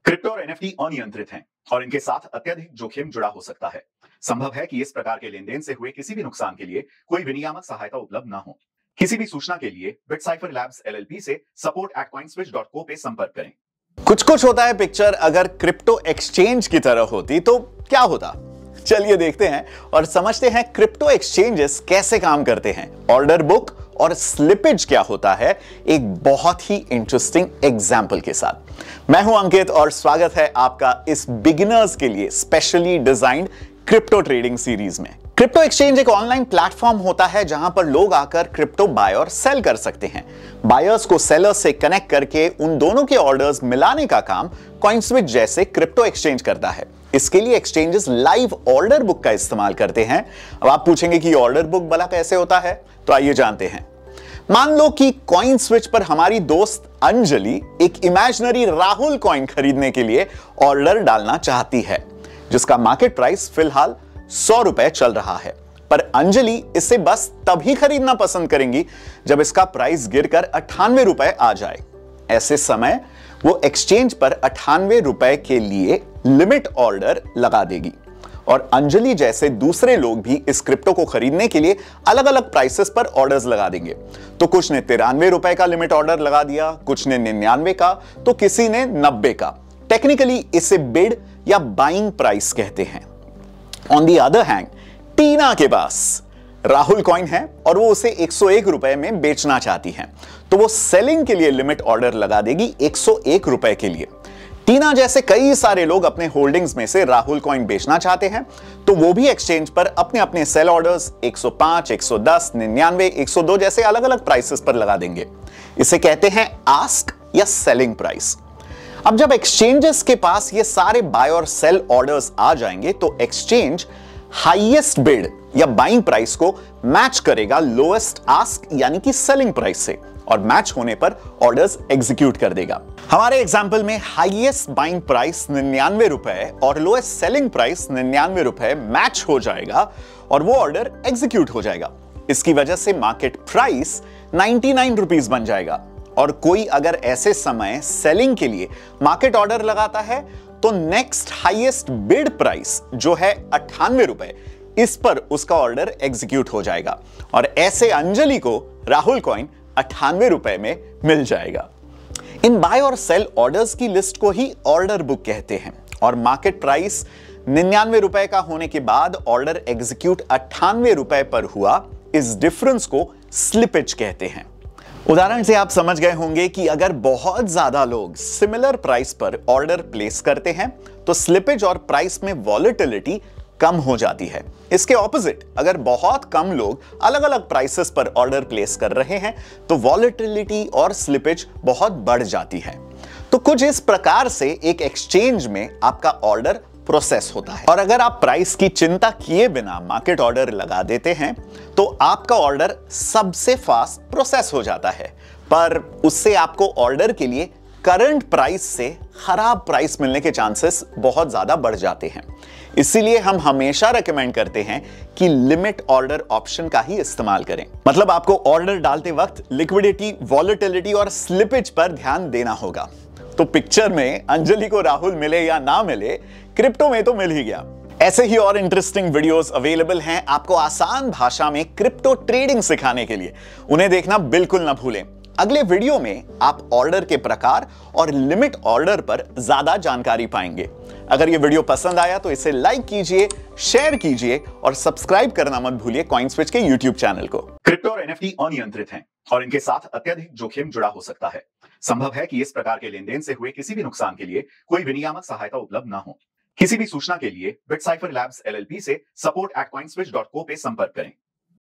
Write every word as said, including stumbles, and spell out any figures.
Crypto और NFT अनियंत्रित हैं और इनके साथ अत्यधिक जोखिम जुड़ा हो सकता है। संभव है कि इस प्रकार के लेन देन से हुए किसी भी नुकसान के लिए कोई विनियामक सहायता उपलब्ध न हो। किसी भी सूचना के लिए बिटसाइफर लैब्स एलएलपी से support at CoinSwitch dot co पे संपर्क करें। कुछ कुछ होता है पिक्चर अगर क्रिप्टो एक्सचेंज की तरह होती तो क्या होता। चलिए देखते हैं और समझते हैं क्रिप्टो एक्सचेंजेस कैसे काम करते हैं, ऑर्डर बुक और स्लिपेज क्या होता है, एक बहुत ही इंटरेस्टिंग एग्जाम्पल के साथ। मैं हूं अंकित और स्वागत है आपका इस बिगिनर्स के लिए specially designed crypto trading series में। क्रिप्टो एक्सचेंज एक ऑनलाइन प्लेटफॉर्म होता है जहां पर लोग आकर क्रिप्टो बाय और सेल कर सकते हैं। बायर्स को सेलर्स से कनेक्ट करके उन दोनों के ऑर्डर्स मिलाने का काम कॉइनस्विच जैसे क्रिप्टो एक्सचेंज करता है। इसके लिए एक्सचेंजेस लाइव ऑर्डर बुक का इस्तेमाल करते हैं। अब आप पूछेंगे कि ऑर्डर बुक भला कैसे होता है, तो आइए जानते हैं। मान लो कि कॉइनस्विच पर हमारी दोस्त अंजलि एक इमेजिनरी राहुल कॉइन खरीदने के लिए ऑर्डर डालना चाहती है, जिसका मार्केट प्राइस फिलहाल सौ रुपए चल रहा है। पर अंजलि इसे बस तभी खरीदना पसंद करेंगी जब इसका प्राइस गिरकर अट्ठानवे रुपए आ जाए। ऐसे समय वो एक्सचेंज पर अट्ठानवे रुपए के लिए लिमिट ऑर्डर लगा देगी और अंजलि जैसे दूसरे लोग भी इस क्रिप्टो को खरीदने के लिए अलग अलग प्राइसेस पर ऑर्डर्स लगा देंगे। तो कुछ ने तिरानवे रुपए का लिमिट ऑर्डर लगा दिया, कुछ ने निन्यानवे का, तो किसी ने नब्बे का। टेक्निकली इसे बिड या बाइंग प्राइस कहते हैं। On the other hand, Tina के पास राहुल कॉइन है और वो उसे एक सौ एक रुपए में बेचना चाहती है, तो वो सेलिंग के लिए लिमिट ऑर्डर लगा देगी एक सौ एक रुपए के लिए। टीना जैसे कई सारे लोग अपने होल्डिंग्स में से राहुल कॉइन बेचना चाहते हैं, तो वो भी एक्सचेंज पर अपने अपने सेल ऑर्डर्स एक सौ पाँच, एक सौ दस, निन्यानवे, एक सौ दो जैसे अलग अलग प्राइसेस पर लगा देंगे। इसे कहते हैं आस्क या सेलिंग प्राइस। अब जब एक्सचेंजेस के पास ये सारे बाय और सेल ऑर्डर्स आ जाएंगे तो एक्सचेंज हाईएस्ट बिड या बाइंग प्राइस को मैच करेगा लोएस्ट आस्क यानी कि सेलिंग प्राइस से, और मैच होने पर ऑर्डर्स एग्जीक्यूट कर देगा। हमारे एग्जांपल में हाईएस्ट बाइंग प्राइस निन्यानवे रुपए और लोएस्ट सेलिंग प्राइस निन्यानवे रुपए मैच हो जाएगा और वो ऑर्डर एग्जीक्यूट हो जाएगा। इसकी वजह से मार्केट प्राइस निन्यानवे रुपीस बन जाएगा। और कोई अगर ऐसे समय सेलिंग के लिए मार्केट ऑर्डर लगाता है तो नेक्स्ट हाईएस्ट बिड प्राइस जो है अट्ठानवे रुपए, इस पर उसका ऑर्डर एग्जीक्यूट हो जाएगा और ऐसे अंजलि को राहुल कॉइन अट्ठानवे रुपए में मिल जाएगा। इन बाय और सेल ऑर्डर्स की लिस्ट को ही ऑर्डर बुक कहते हैं और मार्केट प्राइस निन्यानवे रुपए का होने के बाद ऑर्डर एग्जीक्यूट अट्ठानवे रुपए पर हुआ, इस डिफरेंस को स्लिपेज कहते हैं। उदाहरण से आप समझ गए होंगे कि अगर बहुत ज्यादा लोग सिमिलर प्राइस पर ऑर्डर प्लेस करते हैं तो स्लिपेज और प्राइस में वॉलेटिलिटी कम हो जाती है। इसके ऑपोजिट, अगर बहुत कम लोग अलग अलग प्राइसेस पर ऑर्डर प्लेस कर रहे हैं तो वॉलेटिलिटी और स्लिपेज बहुत बढ़ जाती है। तो कुछ इस प्रकार से एक एक्सचेंज में आपका ऑर्डर प्रोसेस होता है और अगर आप प्राइस की चिंता किए बिना मार्केट ऑर्डर लगा देते हैं तो आपका ऑर्डर सबसे फास्ट प्रोसेस हो जाता है, पर उससे आपको ऑर्डर के लिए करंट प्राइस से खराब प्राइस मिलने के चांसेस बहुत ज्यादा बढ़ जाते हैं। इसीलिए हम हमेशा रेकमेंड करते हैं कि लिमिट ऑर्डर ऑप्शन का ही इस्तेमाल करें। मतलब आपको ऑर्डर डालते वक्त लिक्विडिटी, वॉलेटिलिटी और स्लिपेज पर ध्यान देना होगा। तो पिक्चर में अंजलि को राहुल मिले या ना मिले, क्रिप्टो में तो मिल ही गया। ऐसे ही और इंटरेस्टिंग वीडियोस अवेलेबल हैं आपको आसान भाषा में क्रिप्टो ट्रेडिंग सिखाने के लिए। उन्हें देखना बिल्कुल ना भूलें। अगले वीडियो में आप ऑर्डर के प्रकार और लिमिट ऑर्डर पर ज्यादा जानकारी पाएंगे। अगर ये वीडियो पसंद आया तो इसे लाइक कीजिए, शेयर कीजिए और सब्सक्राइब करना मत भूलिए कॉइनस्विच के यूट्यूब चैनल को। क्रिप्टो और एनएफटी अनियंत्रित हैं और इनके साथ अत्यधिक जोखिम जुड़ा हो सकता है। संभव है कि इस प्रकार के लेन देन से हुए किसी भी नुकसान के लिए कोई विनियामक सहायता उपलब्ध न हो। किसी भी सूचना के लिए बिटसाइफर लैब्स एलएलपी से support at CoinSwitch dot co पे संपर्क करें।